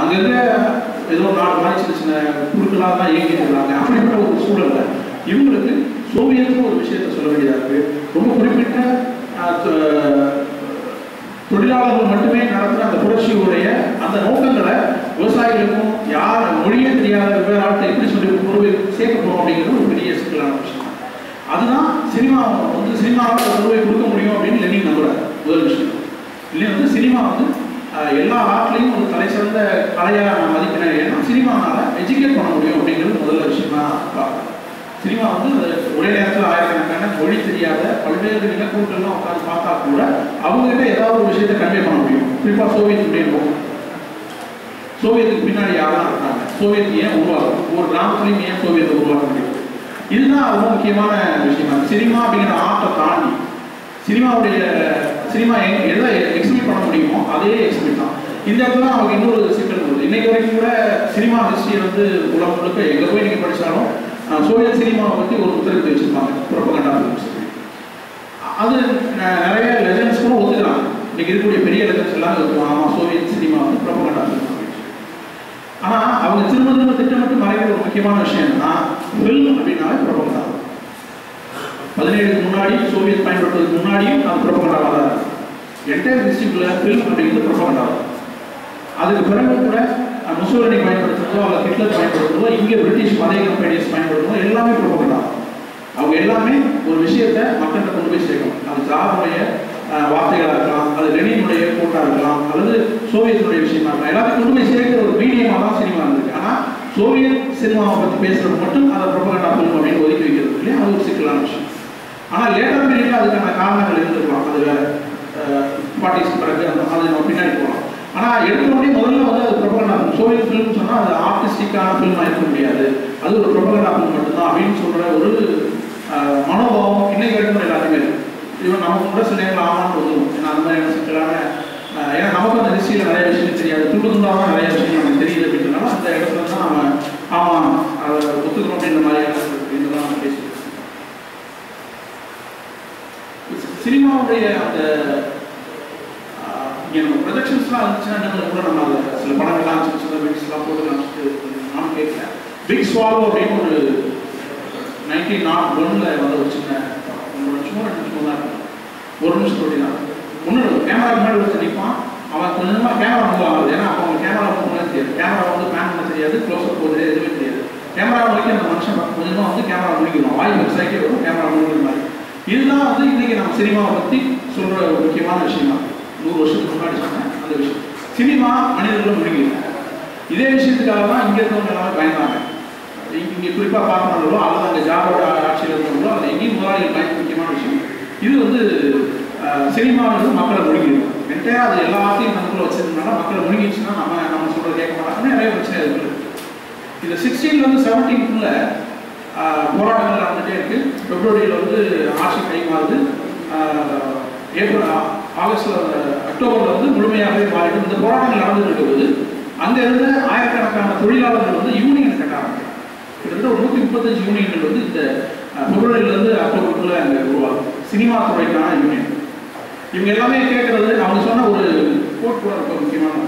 அங்கங்கே ஏதோ 4 மாதிரி சின்ன சின்ன குழுக்களாக தான் இயங்கிட்டு இருக்காங்க. அப்படிப்பட்ட ஒரு சூழல்ல இவங்களுக்கு சோவியத்துக்கு ஒரு விஷயத்த சொல்ல வேண்டியதாக இருக்குது. ரொம்ப குறிப்பிட்ட தொழிலாளர்கள் மட்டுமே நடத்துகிற அந்த புரட்சியுடைய அந்த நோக்கங்களை விவசாயிகளுக்கும் யார் மொழியே தெரியாத வெவ்வேறு ஆட்களை எப்படி சொல்லி பொருளை சேர்க்க போகிறோம் அப்படிங்கிறது ஒரு பெரிய சிக்கலான விஷயம். அதுதான் சினிமாவால் பொருளை கொடுக்க முடியும் அப்படின்னு லெனின் நம்புறாரு. முதல் விஷயம் இல்லையா வந்து சினிமா வந்து எல்லா ஆட்லையும் ஒரு தலை சிறந்த கலையாக நான் மதிக்கிறேன். ஏன்னா சினிமானால எஜுகேட் பண்ண முடியும் அப்படிங்கிறது முதல்ல விஷயம் தான் பார்க்குறேன். சினிமா வந்து ஒரே நேரத்தில் ஆயிரக்கணக்கான மொழி தெரியாத பல்வேறு இலக்குகள்லாம் உட்காந்து பார்த்தா கூட அவங்ககிட்ட ஏதாவது ஒரு விஷயத்தை கன்வே பண்ண முடியும். குறிப்பாக சோவியத்துடைய நோக்கம், சோவியத்துக்கு பின்னாடி யாரெல்லாம் இருக்காங்க, சோவியத் ஏன் உருவாகும், ஒரு கிராமத்துலையும் ஏன் சோவியத்தை உருவாக்க முடியும், இதுதான் ரொம்ப முக்கியமான விஷயமா. சினிமா அப்படிங்கிற ஆர்ட்டை தாண்டி சினிமா எதை எக்ஸிபிட் பண்ண முடியுமோ அதே எக்ஸிபிட் தான். இந்த இடத்துல நமக்கு இன்னொரு சிக்கல் வருது. இன்னைக்கு வரைக்கும் கூட சினிமா ஹிஸ்டரியை வந்து உலகம் முழுக்க எங்கே போய் நீங்கள் படித்தாலும் சோவியத் சினிமாவை பற்றி ஒரு புத்தகத்தை வச்சுருப்பாங்க, புரொபகண்டா ஃபிலிம்ஸ். அது நிறைய லெஜண்ட்ஸ் கூட ஒத்துக்கிறாங்க. இன்னைக்கு இருக்கக்கூடிய பெரிய லெஜண்ட்ஸ் எல்லாம் இருக்கும், ஆமாம் சோவியத் சினிமா வந்து புரொபகண்டா ஃபிலிம் அப்படின்னு. ஆனால் அவங்க திரும்ப திட்டமிட்டு மறைக்கிற ஒரு முக்கியமான விஷயம் என்னன்னா, ஃபில்ம் அப்படின்னாலே புரொபகண்டா. 17க்கு முன்னாடி சோவியத் பயன்படுத்துவதற்கு முன்னாடியும் அது புரொபகண்டாவாக தான் இருக்கும். என்டையர் ஹிஸ்டரிக்குள்ள ஃபில்ம் அப்படிங்கிறது புரொபகண்டா. அதுக்கு பிறகு கூட முசோலினி பயன்படுத்துறதோ அல்லது ஹிட்லர் பயன்படுத்துறதோ, இங்கே பிரிட்டிஷ் மதய கம்பெனிஸ் பயன்படுத்துறதோ எல்லாமே புரொபகண்டா. அவங்க எல்லாமே ஒரு விஷயத்தை மக்கள்கிட்ட கொண்டு போய் சேர்க்கணும். அது ஜாருடைய வார்த்தைகளாக இருக்கலாம், அது லெனினுடைய கோட்டாக இருக்கலாம், அல்லது சோவியத்தினுடைய விஷயமா இருக்கலாம். எல்லாத்தையும் கொண்டு போய் சேர்க்கிற ஒரு மீடியமாக தான் சினிமா இருந்திருக்கு. ஆனால் சோவியத் சினிமாவை பற்றி பேசுறது மட்டும் அதை புரொபகண்டா ஃபிலிம் அப்படின்னு ஒதுக்கி வைக்கிறது இல்லையா, அது ஒரு சிக்கலான விஷயம். ஆனால் லேட்டர் பீரியட்ல அதுக்கான காரணங்கள் இருந்திருக்கலாம். அது வேற 40s பிறகு அது நம்ம பின்னாடி போகலாம். ஆனால் எடுத்தோடனே முதல்ல வந்து அது புரொபகண்டா ஃபிலிம். சோவியத் ஃபிலிம் சொன்னால் அது ஆர்டிஸ்டிக்கான ஃபிலிமாக இருக்க முடியாது, அது ஒரு புரொபகண்டா ஃபிலிம் மட்டும்தான் அப்படின்னு சொல்கிற ஒரு மனோபாவம் இன்னைக்கு வரைக்கும் எல்லாருமே இருக்கு. இவன் நமக்கு கூட சில நேரங்கள் ஆமான்னு வந்துடும். ஏன்னா அந்த மாதிரியான சிக்கலான ஏன்னா நமக்கு அந்த ஹிஸ்ட்ரியில் நிறைய விஷயம் தெரியாது, துண்டுதுண்டாக நிறைய விஷயம் நமக்கு தெரியுது அப்படின்றனால அந்த இடத்துல தான் நம்ம ஆமாம் அதை ஒத்துக்கணும் அப்படின்ற மாதிரியான இதுதான் நம்ம பேசுவோம். சினிமாவுடைய அந்த நம்ம ப்ரொஜெக்ஷன்ஸ்லாம் இருந்துச்சுன்னா கூட நம்ம அதை சில படங்கள்லாம் சின்ன பிக்ஸ்லாம் போட்டு காமிச்சிட்டு நானும் கேட்குறேன். பிக் ஸ்வாலோ அப்படின்னு ஒரு 1901 வந்து ஒரு சின்ன 1 நிமிஷமோ 2 நிமிஷமோ தான் இருக்கும், 1 நிமிஷம் தொட்டி தான். ஒன்று கேமரா முன்னாடி ஒருத்தர் நிற்பான், அவன் கொஞ்சமாக கேமரா மூவ் ஆகுது. ஏன்னா அப்போ அவங்க கேமரா மூவ் பண்ண தெரியாது, கேமரா வந்து பேன் பண்ண தெரியாது, க்ளோஸ்அப் போகுது எதுவுமே தெரியாது. கேமரா வரைக்கும் அந்த மனுஷன் கொஞ்சமாக வந்து கேமரா முடிக்கணும், வாய் விவசாயிக்கே வரும் கேமரா முடிக்கிற மாதிரி. இதுதான் வந்து இன்றைக்கி நம்ம சினிமாவை பற்றி சொல்கிற ஒரு முக்கியமான விஷயம் தான். 100 வருஷத்துக்கு முன்னாடி சொன்னேன் அந்த விஷயம். சினிமா மனிதர்களும் முடிக்கல. இதே விஷயத்துக்காக தான் இங்கே இருக்கவங்க எல்லாமே பயந்தாங்க. இங்கே குறிப்பாக பார்க்கணுங்களோ அல்லது அங்கே ஜாபோட ஆட்சியில் இருந்தவங்களோ அது எங்கேயும் முதலாளிகள் பயந்து முக்கியமான விஷயம். இது வந்து சினிமாவில் மக்களை முடிக்கணும். என்டையாக அது எல்லாத்தையும் நமக்குள்ள வச்சிருந்தனால மக்களை முடிக்கிச்சுன்னா நம்ம சொல்கிறத கேட்க மாட்டாங்க, நிறைய பிரச்சனை இருக்குது. இந்த 16 17 போராட்டங்கள் நடந்துகிட்டே இருக்குது. பிப்ரவரியில் வந்து ஆட்சி கை மாறுது, அக்டோபரில் வந்து முழுமையாகவே மாறிடும். இந்த போராட்டங்கள் நடந்துட்டு இருக்கும்போது அங்கே இருந்த ஆயிரக்கணக்கான தொழிலாளர்கள் வந்து யூனியன் கட்ட ஆரம்பிக்கிறாங்க. கிட்டத்தட்ட ஒரு 135 யூனியன்கள் வந்து இந்த பிப்ரவரியிலேருந்து அக்டோபருக்குள்ள அங்கே உருவாகும், சினிமா துறைக்கான யூனியன். இவங்க எல்லாமே கேட்கறது அவங்க சொன்ன ஒரு கோட் கூட ரொம்ப முக்கியமான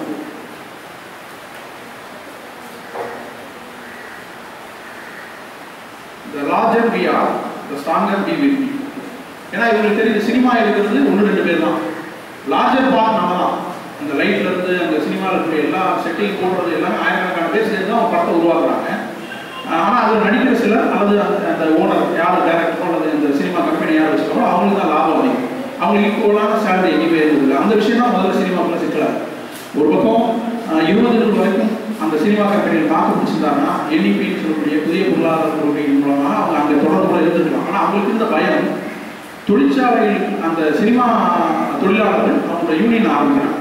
the larger we are, the stronger we will be. ஏன்னா இவங்களுக்கு தெரியுது சினிமா இருக்கிறது 1-2 பேர் தான், லார்ஜர் பார்ட் நம்ம தான். அந்த லைட்ல இருந்து அந்த சினிமாவில் இருக்கிற எல்லா செட்டிங் போடுறது எல்லாமே ஆயிரக்கணக்கான பேர் சேர்ந்து தான் அவங்க படத்தை உருவாக்குறாங்க. ஆனால் அதில் நடிக்கிற சிலர் அல்லது அந்த ஓனர் யார் டைரக்டரோ அல்லது அந்த சினிமா கம்பெனி யார் வச்சுக்கிறோம் அவங்களுக்கு தான் லாபம் அதிகம். அவங்களுக்கு ஈக்குவலான சேலரி எங்கேயுமே இருந்தது. அந்த விஷயம் தான் முதல்ல சினிமாக்குள்ள சிக்கலாக. ஒரு பக்கம் 20 வரைக்கும் அந்த சினிமா கம்பெனியில் தாக்கு பிடிச்சிருந்தாங்கன்னா என்இபின்னு சொல்லக்கூடிய புதிய பொருளாதார கொள்கையின் மூலமாக அவங்க அங்கே தொடர்புல இருந்துருக்கலாம். ஆனால் அவங்களுக்கு இருந்த பயம், தொழிற்சாலையில் அந்த சினிமா தொழிலாளர்கள் அவங்களோட யூனியன் ஆரம்பிக்கிறாங்க.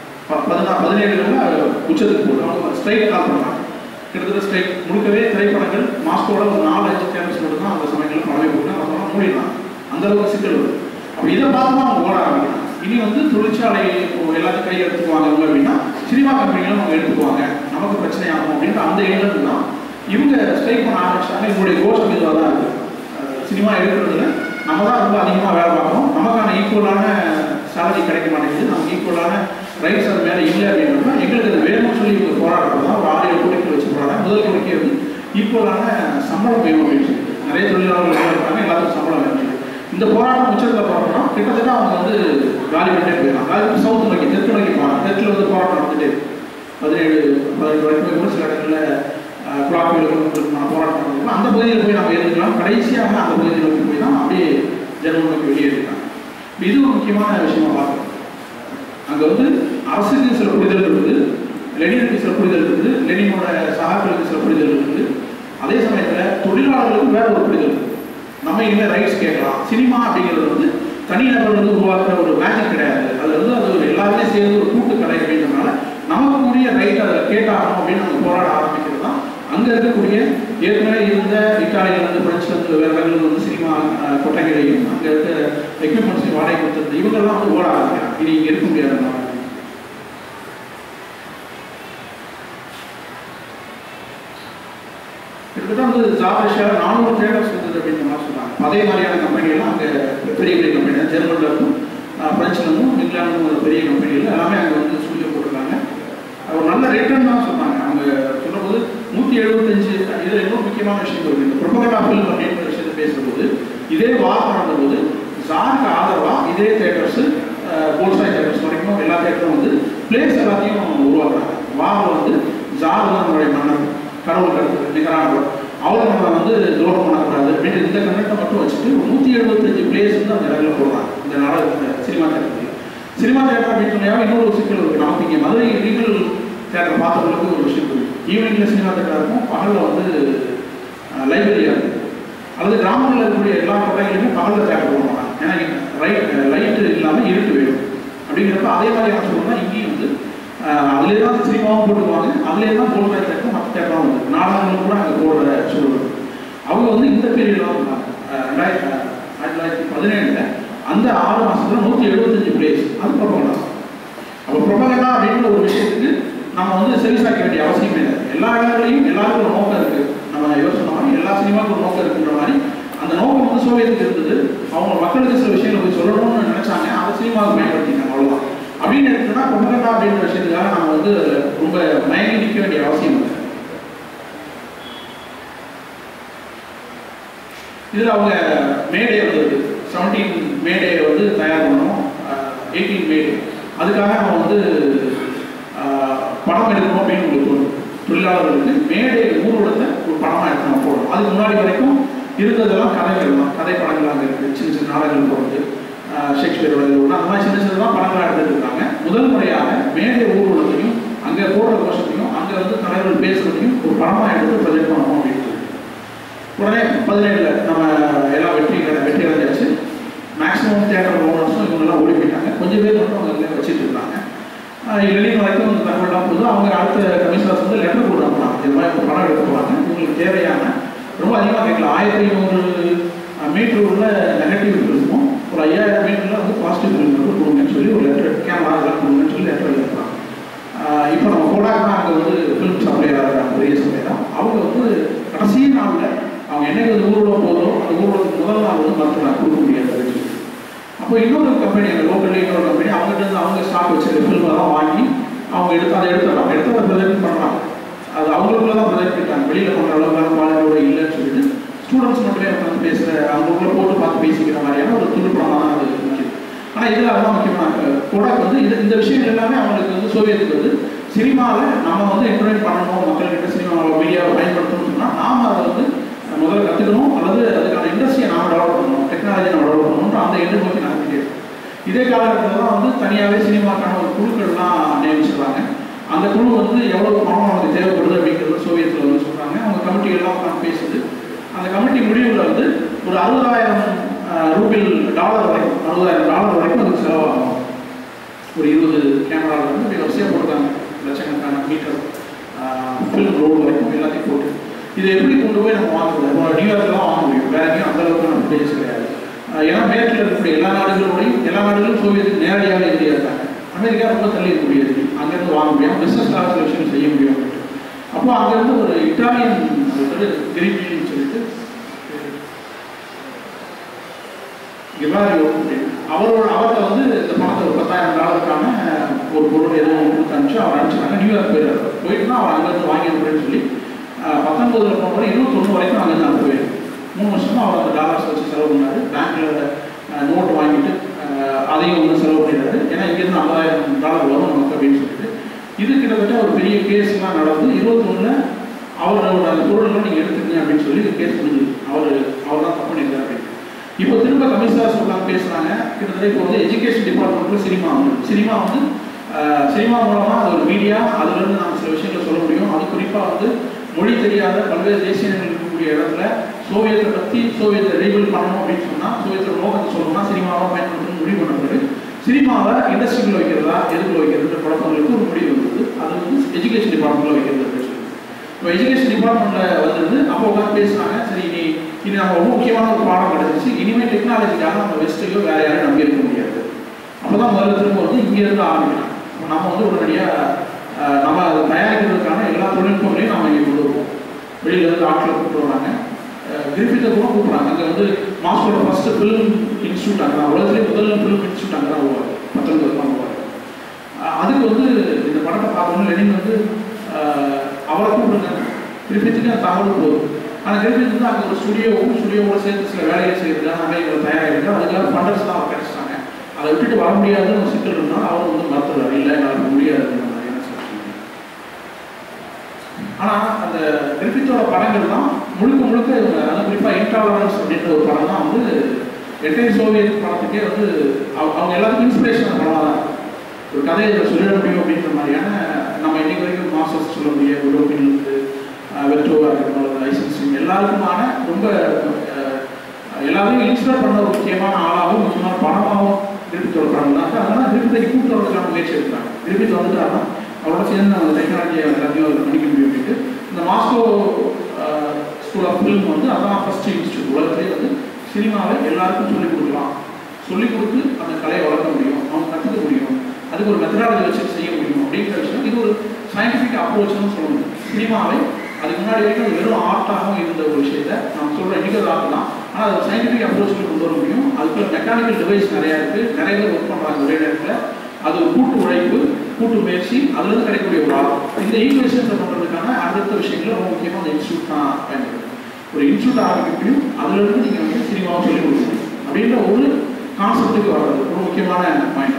17 உச்சத்துக்கு போகுது, அவங்க ஸ்ட்ரைக் கால் பண்ணுறாங்க. கிட்டத்தட்ட ஸ்ட்ரைக் முழுக்கவே திரைப்படங்கள் மாஸ்கோட ஒரு 4-5 கேம்பஸ் மட்டும் தான் அந்த சமயங்களில் படமே போட்டு அவங்க மூடிடலாம். அந்தளவுக்கு சிக்கல் வருது. அப்போ இதை பார்த்து தான் அவங்க ஓட ஆரம்பிக்கிறாங்க. இனி வந்து தொழிற்சாலை எல்லாத்தையும் கையில் எடுத்துக்குவாங்க அவங்க அப்படின்னா சினிமா கம்பெனிகளும் அவங்க எடுத்துக்குவாங்க, நமக்கு பிரச்சனை ஆகும் அப்படின்ற அந்த எண்ணம் தான் இவங்க ஸ்ட்ரைக் பண்ண ஆரம்பிச்சாங்க. இவங்களுடைய கோஷம் இதுவாக தான் இருக்குது. சினிமா எடுக்கிறதுல நம்ம தான் ரொம்ப அதிகமாக வேலை பார்க்கணும், நமக்கான ஈக்குவலான சேலரி கிடைக்க மாட்டேங்குது, நமக்கு ஈக்குவலான ரைட்ஸ் அது மேலே இல்லை அப்படின்றதுனா எங்களுக்கு அது வேணும்னு சொல்லி இவங்க போராடுறாங்க. ஈக்குவலான சம்பளம் வேணும் அப்படின்னு சொல்லி நிறைய தொழிலாளர்கள் இருக்காங்க, எல்லாத்துக்கும் சம்பளம் வேணும் சொல்லி இந்த போராட்டம் உச்சத்தில் பார்த்தோம்னா கிட்டத்தட்ட அவங்க வந்து காலி பண்ணிட்டே போயிடலாம். காலி சவுத்து நோக்கி தெற்கு நோக்கி போகிறாங்க. தெற்கில் வந்து போராட்டம் நடந்துட்டு 17 வரைக்கும் கூட சில இடங்களில் குழாப்பிகளுக்கு போராட்டம் நடந்துருக்கோம். அந்த பகுதியில் போய் நம்ம இருந்துக்கலாம். கடைசியாக அந்த பகுதியில் நோக்கி போய் தான் அப்படியே ஜெர்மன் நோக்கி வெளியேறிருக்காங்க. இது ஒரு முக்கியமான விஷயமா பார்க்கணும். அங்கே வந்து அரசுக்கு சில புரிதல் இருக்குது, லெனினுக்கு சில புரிதல் இருக்குது, லெனினோட சகாக்களுக்கு சில புரிதல் இருக்குது. அதே சமயத்தில் தொழிலாளர்களுக்கு வேற ஒரு புரிதல் இருக்குது. நம்ம இனிமேல் ரைட்ஸ் கேட்கலாம். சினிமா அப்படிங்கிறது வந்து தனிநபர் வந்து உருவாக்குற ஒரு மேஜிக் கிடையாது. அது வந்து அது ஒரு எல்லாருமே சேர்ந்து ஒரு கூட்டு கலை அப்படின்றதுனால நமக்குரிய ரைட் அதை கேட்டாகணும் அப்படின்னு நம்ம போராட ஆரம்பிக்கிறது தான் அங்கே இருக்கக்கூடிய ஏற்கனவே இருந்த இத்தாலியிலிருந்து பிரெஞ்சிலிருந்து வேறு இடங்கள் வந்து சினிமா கொட்டகைகளையும் அங்கே இருக்க எக்யூப்மெண்ட்ஸையும் வாடகை கொடுத்துருந்து இவங்கெல்லாம் வந்து ஓட ஆரம்பிக்கிறாங்க. இனி இங்கே இருக்க முடியாது. கிட்டத்தட்ட வந்து ஜார்ஜியாவில் 400 தேட்டர்ஸ் இருந்தது அப்படின்ற மாதிரி சொன்னாங்க. அதே மாதிரியான கம்பெனிகள்லாம் அங்கே பெரிய பெரிய கம்பெனி தான். ஜெர்மனில் இருக்கும், பிரெஞ்சிலும், இங்கிலாந்தும் ஒரு பெரிய கம்பெனிகள் எல்லாமே அங்கே வந்து ஸ்டூடியோ போட்டிருக்காங்க. ஒரு நல்ல ரிட்டர்ன் தான் சொன்னாங்க. அவங்க சொல்லும்போது 175 இதில் இன்னும் முக்கியமான விஷயம் இருக்குது. இந்த ப்ரொபகண்டா ஃபில்ம் அப்படின்ற விஷயத்தை பேசும்போது இதே வார் நடந்தபோது ஜாருக்கு ஆதரவாக இதே தேட்டர்ஸு போல்சாய் தேட்டர்ஸ் வரைக்கும் எல்லா தேட்டரும் வந்து பிளேஸ் எல்லாத்தையும் உருவாக்குறாங்க. வாரில் வந்து ஜார் தான் நம்மளுடைய மன்னர், கடவுள் கருத்து நிகரானவர், அவர் நம்ம வந்து துரோகம் பண்ணக்கூடாது அப்படின்னு இந்த கண்டெக்டை மட்டும் வச்சுட்டு 175 பிளேஸ் வந்து அந்த இடத்துல போடுறாங்க. இந்த நாடக சினிமா தேட்டருக்கு சினிமா தேட்டர் அப்படின்னு சொன்னா இன்னொரு சிக்கல் இருக்குது. நமக்கு இங்கே மதுரை ரீகல் தேட்டரை பார்த்தவங்களுக்கு ஒரு விஷயம் இருக்குது. ஈவினிங்கில் சினிமா தேட்டராக இருக்கும், பகலில் வந்து லைப்ரரியாக இருக்கும். அல்லது கிராமங்களில் இருக்கக்கூடிய எல்லா கொட்டைகளுமே பகலில் தேட்டர் போடுவாங்க. ஏன்னா லைட்டு இல்லாமல் இருட்டு வேணும் அப்படிங்கிறப்ப அதே மாதிரியான சொல்லணும்னா இங்கேயும் வந்து அதிலே தான் சினிமாவும் போட்டுக்குவாங்க, அதிலே தான் போடுற தேட்டரும் மற்ற தேட்டரும் வந்து நாடகங்களும் கூட அங்கே போடுற சூழல். அவங்க வந்து இந்த பீரியடில் இருந்தாங்க 1917 அந்த 6 மாதத்துல 175 பிளேஸ். அது ப்ரொபகண்டா. அப்போ ப்ரொபகண்டா அப்படின்ற ஒரு விஷயத்துக்கு நம்ம வந்து செவிசாக்க வேண்டிய அவசியமே இல்லை. எல்லா இடங்களையும் எல்லாருக்கும் ஒரு நோக்கம் இருக்குது. நம்ம யோசனை மாதிரி எல்லா சினிமாவுக்கும் ஒரு நோக்கம் இருக்குன்ற மாதிரி அந்த நோக்கம் வந்து சோவியத்துக்கு இருந்தது. அவங்க மக்களுக்கு சில விஷயங்களை போய் சொல்லணும்னு நினைச்சாங்க, அதை சினிமாவுக்கு பயன்படுத்தினாங்க. அவ்வளோதான். அப்படின்னு எடுத்தோம்னா ப்ரொபகண்டா அப்படின்ற விஷயத்துக்காக நம்ம வந்து ரொம்ப மயங்கி நிற்க வேண்டிய அவசியம் இல்லை. இதில் அவங்க மேடே வந்து 17 மேடே வந்து தயார் பண்ணணும், 18 மேடே. அதுக்காக நம்ம வந்து படம் எடுக்கணும் அப்படின்னு உங்களுக்கு தோணும். தொழிலாளர்களுக்கு மேடே ஊர்வலத்தை ஒரு படமாக எடுத்து நம்ம போடணும். அதுக்கு முன்னாடி வரைக்கும் இருந்ததெல்லாம் கதைகள் தான், கதை படங்கள் அங்கே இருக்குது. சின்ன சின்ன நாடகங்கள் போடுறது, ஷேக்ஸ்பியரோட அந்த மாதிரி சின்ன சின்னதான் படங்களாக எடுத்துட்டு இருக்காங்க. முதல் முறையாக மேடை ஊர்வலத்தையும் அங்கே போடுற கோஷத்தையும் அங்கே வந்து தலைவர்கள் பேசுறதையும் ஒரு படமாக எடுத்து ப்ரொஜெக்ட் பண்ணணும் அப்படின்னு சொல்லி உடனே 17 நம்ம எல்லாம் வெற்றி அடைஞ்சாச்சு. மேக்ஸிமம் தேட்டர் ஓனர்ஸும் இவங்கெல்லாம் ஓடி போயிட்டாங்க. கொஞ்சம் பேர் மட்டும் அவங்க அங்கே வச்சுட்டு இருக்காங்க. லெனின் வரைக்கும் அந்த தகவலாம் போது அவங்க அடுத்த கமிஷனர்ஸ் வந்து லெட்டர் போடுறாங்க. இது மாதிரி ஒரு படம் எடுக்க போகிறாங்க, உங்களுக்கு தேவையான ரொம்ப அதிகமாக கேட்கலாம் 1500 மீட்டர் உள்ள நெகட்டிவ் இருக்கும், ஒரு 5000 மீட்டரில் வந்து பாசிட்டிவ் ஃபிலிம் மட்டும் கொடுங்கன்னு சொல்லி ஒரு லெட்டர், கேமரா இதெல்லாம் கொடுங்கன்னு சொல்லி லெட்டர் எழுதுறாங்க. இப்போ நம்ம கோடாக்னா அங்கே வந்து ஃபிலிம் சப்ளையராக இருக்காங்க, பெரிய சப்ளையராக. அவங்க வந்து கடைசி நாளில் அவங்க என்னைக்கு வந்து ஊர்வலம் போதோ அந்த ஊர்வலத்துக்கு முதல் நாள் வந்து மறுத்துறாங்க, கொடுக்க முடியாது அப்படின்னு சொல்லி. அப்போ இன்னொரு கம்பெனி, அந்த லோக்கல் இன்னொரு கம்பெனி, அவங்ககிட்ட இருந்து அவங்க ஸ்டாக் வச்சுருக்க ஃபிலிமெல்லாம் வாங்கி அவங்க அதை எடுத்துடுறாங்க. அதை ப்ரொஜெக்ட் பண்ணுறாங்க. அது அவங்களுக்குள்ள தான் ப்ரொஜெக்ட் பண்ணிட்டாங்க. வெளியில் பண்ணுற அளவுக்கான குவாலிட்டியோட இல்லைன்னு சொல்லிட்டு ஸ்டூடெண்ட்ஸ் மட்டுமே உட்காந்து பேசுகிற, அவங்களுக்குள்ள போட்டு பார்த்து பேசிக்கிற மாதிரியான ஒரு துணுப்படமாக தான் அது இருந்துச்சு. ஆனால் இதில் அதுதான் முக்கியமான கோடாக் வந்து இந்த விஷயங்கள் எல்லாமே அவங்களுக்கு வந்து சோவியத்துக்கு வந்து சினிமாவில் நம்ம வந்து இன்டர்நெட் பண்ணணும், மக்கள்கிட்ட சினிமாவை மீடியாவை பயன்படுத்தணும்னு சொன்னால் நாம் அதை வந்து முதல்ல கற்றுக்கணும், அல்லது அதுக்கான இண்டஸ்ட்ரியை நாம் டெவலப் பண்ணணும், டெக்னாலஜியை நம்ம டெவலப் பண்ணணுன்ற அந்த எண்ணம் நோக்கி நடந்துகிட்டே இருக்கும். இதே காலகட்டத்தில் தான் வந்து தனியாகவே சினிமாக்கான ஒரு குழுக்கள்லாம் நியமிச்சிடுறாங்க. அந்த குழு வந்து எவ்வளோ பணம் நமக்கு தேவைப்படுது அப்படிங்கிறது சோவியத்தில் வந்து சொல்கிறாங்க. அவங்க கமிட்டிகள்லாம் உட்காந்து பேசுது. அந்த கமிட்டி முடிவில் வந்து ஒரு 60,000 ரூபில் டாலர் வரைக்கும், $60,000 வரைக்கும் அதுக்கு செலவாகும். ஒரு 20 கேமராவில் வந்து இப்படி வரிசையாக போட்டுருக்காங்க, லட்சக்கணக்கான மீட்டர் ஃபில்ம் ரோடு வரைக்கும் எல்லாத்தையும் போட்டு. இதை எப்படி கொண்டு போய் நம்ம வாங்க முடியும்? நியூயார்க்கில் தான் வாங்க முடியும், வேற எங்கேயும் அந்தளவுக்கு நம்ம பேச கிடையாது. ஏன்னா மேற்கில் இருக்கக்கூடிய எல்லா நாடுகளும் சோவியத்துக்கு நேரடியாக எதிரியாக இருக்காங்க. அமெரிக்கா ரொம்ப தள்ளி இருக்கக்கூடியது, அங்கேருந்து வாங்க முடியும், பிஸ்னஸ் கிளாஸ் விஷயம் செய்ய முடியும். அப்போ அங்கேருந்து ஒரு இட்டாலியன் கிரிமின்னு சொல்லிட்டு கிவாரியோ அவர்கிட்ட வந்து இந்த பணத்தை ஒரு $10,000 ஒரு பொருள் எதுவும் கொடுத்து அனுப்பிச்சு அவர் அனுப்பிச்சாங்க. நியூயார்க் போயிடுறாரு. போயிட்டுனா அவர் அங்கேருந்து வாங்கிடணும்னு சொல்லி 19 போனவரை 21 வரைக்கும் அங்கேருந்து அங்கே போயிருக்கு. 3 வருஷமாக அவர் அந்த டாலர்ஸ் வச்சு செலவு பண்ணார். பேங்க்கில் நோட்டு வாங்கிட்டு அதையும் வந்து செலவு பண்ணிடுறாரு. ஏன்னா இங்கேருந்து $50,000 வரும் நமக்கு அப்படின்னு சொல்லிட்டு இது கிட்டத்தட்ட ஒரு பெரிய கேஸ்லாம் நடந்து 21 அவரோட அந்த பொருள்லாம் நீங்கள் எடுத்துக்கங்க அப்படின்னு சொல்லி கேஸ் முடிஞ்சுது. அவர் தான் தப்பு பண்ணியிருக்காரு அப்படின்னு. இப்போ திரும்ப கமிஷனர் சொல்லலாம் பேசுகிறாங்க. கிட்டத்தட்ட இப்போ வந்து எஜுகேஷன் டிபார்ட்மெண்ட்டில் சினிமா வந்து சினிமா மூலமாக அது ஒரு மீடியா, அதுலேருந்து நம்ம சில விஷயங்களை சொல்ல முடியும். அது குறிப்பாக வந்து மொழி தெரியாத பல்வேறு தேசியங்கள் இருக்கக்கூடிய இடத்துல சோவியத்தை பற்றி சோவியத்தை ரீபில் பண்ணணும் அப்படின்னு சொன்னால் சோவியத்தோட நோக்கத்தை சொல்லணும்னா சினிமாவை பயன்படுத்தணும் முடிவு பண்ணப்படுது. சினிமாவை இண்டஸ்ட்ரியில் வைக்கிறதா எதுக்குள்ள வைக்கிறதுன்ற குழப்பங்களுக்கு ஒரு முடிவு வந்தது. அது வந்து எஜுகேஷன் டிபார்ட்மெண்ட்டில் வைக்கிறது அப்படின்னு சொல்லி இப்போ எஜுகேஷன் டிபார்ட்மெண்ட்டில் வந்தது. அப்போ உட்காந்து பேசுனாங்க. சரி இனி நம்ம ரொம்ப முக்கியமான ஒரு பாடம் கிடைச்சிச்சு. இனிமேல் டெக்னாலஜிக்காக நம்ம வெஸ்ட்லையோ வேற யாரும் நம்பி இருக்க முடியாது. அப்போ தான் முதல்ல திரும்ப வந்து இங்கேருந்து ஆரம்பிக்கலாம். நம்ம வந்து உடனடியாக நம்ம அதை தயாரிக்கிறதுக்கான எல்லா தொழில்நுட்பங்களையும் நம்ம இங்கே கொண்டு வருவோம். வெளியிலேருந்து ஆட்களை கூப்பிட்டு வராங்க. கிரிஃபித்தை கூட கூப்பிட்றாங்க. அங்கே வந்து மாஸ்கோட ஃபர்ஸ்ட் ஃபிலிம் இன்ஸ்டியூட் அங்கே தான், உலகத்துலேயே முதல்ல ஃபிலிம் இன்ஸ்டியூட் அங்கே தான் உருவாரு. 19 தான் உருவாரு. அதுக்கு வந்து இந்த படத்தை பார்த்தோன்னு லெனின் வந்து அவரை கூப்பிடுங்க. கிரிஃபித்துக்கு அந்த தகவல் போகுது. ஆனால் கிரிஃபித் வந்து அங்கே ஒரு ஸ்டுடியோவோட சேர்த்து சில வேலையை செய்யறதுக்காக நிறைய தயாரிக்கிறது. அதுக்காக ஃபண்டர்ஸ் தான் அவர் கிடைச்சிட்டாங்க. அதை விட்டுட்டு வர முடியாதுன்னு ஒரு சிக்கல் இருந்தால் அவர் வந்து மறுத்துறாரு. இல்லை எங்களுக்கு முடியாது. ஆனால் அந்த கிரிஃபித்தோட படங்கள் தான் முழுக்க அது குறிப்பாக இன்டாலரன்ஸ் அப்படின்ற ஒரு படம் தான் வந்து எட்டை சோவியத் படத்துக்கே வந்து அவங்க எல்லாத்துக்கும் இன்ஸ்பிரேஷன் படமாக தான் ஒரு கதையை சொல்லிட முடியும் அப்படின்ற மாதிரியான நம்ம இன்னைக்கு வரைக்கும் மாஸ்டர்ஸ் சொல்ல முடியும். யூரோப்பியனுக்கு வெற்றோவாக இருக்கணும், லைசன்சிங் எல்லாருக்குமான ரொம்ப எல்லாரையும் இன்ஸ்பயர் பண்ண ஒரு முக்கியமான ஆளாகவும் முக்கியமான படமாகவும் கிரிஃபித்தோட படம் தான். அதனால கிரிஃபித்தை கூப்பிட்டு வரதுக்கான முயற்சி எடுத்தாங்க. கிரிஃபித் வந்துட்டாருன்னா அவரோட சேர்ந்து நம்ம டெக்னாலஜியை எல்லாத்தையும் அதில் பண்ணிக்க முடியும் அப்படின்ட்டு இந்த மாஸ்கோ ஸ்கூல் ஆஃப் ஃபிலிம் வந்து அதான் ஃபர்ஸ்ட் இன்ஸ்டியூட். உலகத்திலே வந்து சினிமாவை எல்லாருக்கும் சொல்லிக் கொடுக்கலாம், சொல்லிக் கொடுத்து அந்த கலையை வளர்க்க முடியும், அவங்க கற்றுக்க முடியும், அதுக்கு ஒரு மெத்தடாலஜி வச்சு செய்ய முடியும் அப்படிங்கிற விஷயம். இது ஒரு சயின்டிஃபிக் அப்ரோச்னு சொல்லணும். சினிமாவை அதுக்கு முன்னாடி வரைக்கும் அது வெறும் ஆர்ட்டாகவும் இருந்த ஒரு விஷயத்தை நம்ம சொல்கிற இன்றைக்கி ஆர்ட் தான். ஆனால் அது சயின்டிஃபிக் அப்ரோச்சில் கொண்டு வர முடியும். அதுக்குள்ள மெக்கானிக்கல் டிவைஸ் நிறையா இருக்குது. நிறைய பேர் ஒர்க் பண்ணுறாங்க ஒரே நேரத்தில். அது ஒரு கூட்டு உழைப்பு, கூட்டு முயற்சி, அதுலேருந்து கிடைக்கக்கூடிய ஒரு ஆர்ட். இந்த ஈக்குவேஷன்ஸை பண்ணுறதுக்கான அடுத்த விஷயங்கள் ரொம்ப முக்கியமாக அந்த இன்ஸ்டியூட் தான் பயன்படுது. ஒரு இன்ஸ்டியூட் ஆரம்பிக்க முடியும், அதுலேருந்து நீங்கள் வந்து சினிமாவை சொல்லிக் கொடுக்க முடியும் அப்படின்ற ஒரு கான்செப்டுக்கு வர்றது ஒரு முக்கியமான பாயிண்ட்.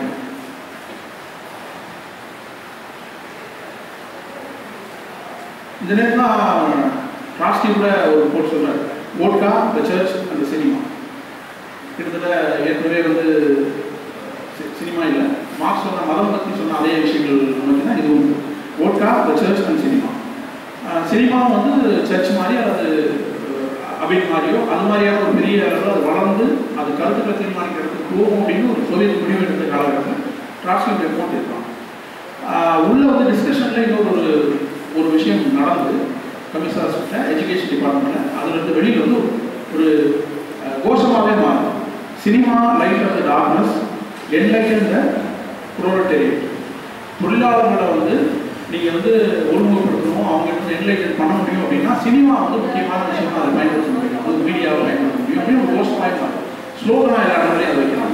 இந்த நேரத்தில் ராஷ்டி கூட ஒரு போட்டு சொல்கிறார், வோட்கா த சர்ச் அந்த சினிமா. கிட்டத்தட்ட ஏற்கனவே வந்து சினிமா இல்லை, மார்க்ஸ் சொன்ன மதம் பற்றி சொன்ன அதே விஷயங்கள் நமக்கு தான் இதுவும். Vodka the church and cinema. Cinema வந்து சர்ச் மாதிரி அல்லது அப்படின்னு மாதிரியோ அது மாதிரியான ஒரு பெரிய அளவில் அது வளர்ந்து அது கருத்துக்களை தீர்மானிக்கிறதுக்கு போகும் அப்படின்னு ஒரு சோவியத் முடிவு எடுத்த காலகட்டத்தில் ராஷ்டிரிய போட்டிருக்காங்க. உள்ள வந்து டிஸ்கஷனில் இன்னொரு ஒரு விஷயம் நடந்து கமிஷனர்ஸ்கிட்ட எஜுகேஷன் டிபார்ட்மெண்ட்டில் அதுலேருந்து வெளியில் வந்து ஒரு கோஷமாகவே மாறும். Cinema light off the darkness, enlighten the proletariat. தொழிலாளர்களை வந்து நீங்கள் வந்து ஒழுங்குபடுத்தணும், அவங்களுக்கு என்லைட்டன் பண்ண முடியும் அப்படின்னா சினிமா வந்து முக்கியமான விஷயமா அதை பயன்படுத்த முடியும், அது மீடியாவை பயன்படுத்த முடியும் அப்படின்னு ஒரு கோஷமாக மாறும். ஸ்லோகனாக எல்லா இடங்களையும் அதை வைக்கிறாங்க.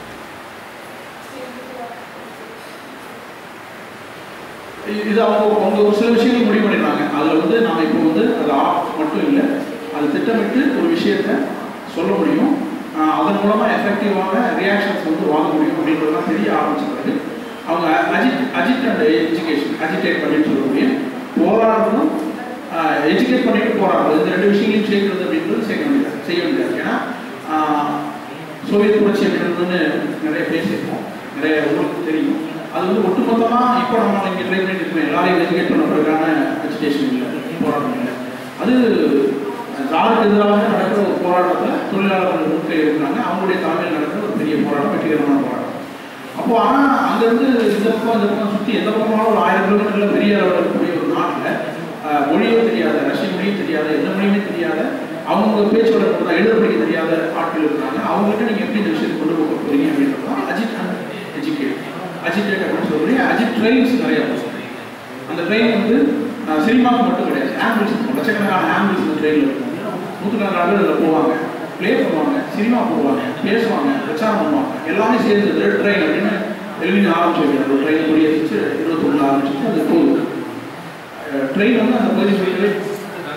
இது அவங்க ஒரு சில விஷயங்கள் முடிவு பண்ணிடுறாங்க. அதில் வந்து நம்ம இப்போ வந்து அது ஆர்ட் மட்டும் இல்லை, அது திட்டமிட்டு ஒரு விஷயத்தை சொல்ல முடியும், அதன் மூலமாக எஃபெக்டிவான ரியாக்ஷன்ஸ் வந்து வாங்க முடியும் அப்படின்றதெல்லாம் தெரிய ஆரம்பிச்சிருக்காரு. அவங்க அஜிட் அண்ட் எஜுகேஷன், அஜிடேட் பண்ணிட்டு சொல்லக்கூடிய போராடுறதும் எஜுகேட் பண்ணிட்டு போராடுறது, இந்த ரெண்டு விஷயங்களையும் சேர்க்கிறது அப்படின்றது செய்ய முடியாது. ஏன்னா சோவியத் புரட்சி அப்படின்றதுன்னு நிறைய பேசியிருக்கோம், நிறைய உங்களுக்கு தெரியும். அது வந்து ஒட்டுமொத்தமாக இப்போ நம்ம இங்கே ட்ரை பண்ணிட்டு இருக்கோம், எல்லாரையும் எஜுகேட் பண்ணுறதுக்கான எஜுகேஷன் இல்லை, போராட்டம் இல்லை. அது ஜாலுக்கு எதிராக நடக்கிற ஒரு போராட்டத்தில் தொழிலாளர்கள் முன்கை இருக்கிறாங்க, அவங்களுடைய தலைமையில் நடக்கிற ஒரு பெரிய போராட்டம், வெற்றிகரமான போராட்டம். அப்போது ஆனால் அங்கேருந்து இந்த பக்கம் சுற்றி எந்த பக்கமான ஒரு 1000 கிலோமீட்டரில் பெரிய அளவில் இருக்கக்கூடிய ஒரு நாட்டில் மொழியே தெரியாத, ரஷ்ய மொழியும் தெரியாத, எந்த மொழியுமே தெரியாத, அவங்க பேச்சு வழக்கு எழுத படிக்க தெரியாத ஆட்கள் இருக்கிறாங்க. அவங்ககிட்ட நீங்கள் எப்படி இந்த விஷயத்தை கொண்டு போக போகிறீங்க அப்படின்றது தான் அஜிட் அண்ட் அஜிடேட் அப்படின்னு சொல்லி அஜிட் ட்ரெயின்ஸ் நிறையா போகும். அந்த ட்ரெயின் வந்து சினிமாவுக்கு மட்டும் கிடையாது, ஆம்பிள்ஸ், லட்சக்கணக்கான ஆம்பிள்ஸ் இந்த ட்ரெயினில் இருக்கும். நூற்றுக்கணக்கான பேர் அதில் போவாங்க, ப்ளே பண்ணுவாங்க, சினிமா போடுவாங்க, பேசுவாங்க, பிரச்சாரம் பண்ணுவாங்க, எல்லாமே சேர்ந்து ரெட் ட்ரெயின் அப்படின்னு எழுதி ஆரம்பிச்சு வைக்கிறாங்க. ஒரு ட்ரெயின் கொடியை வச்சு 21 ஆரம்பிச்சு அது போகுது. ட்ரெயின் வந்து அந்த பகுதி போயிட்டு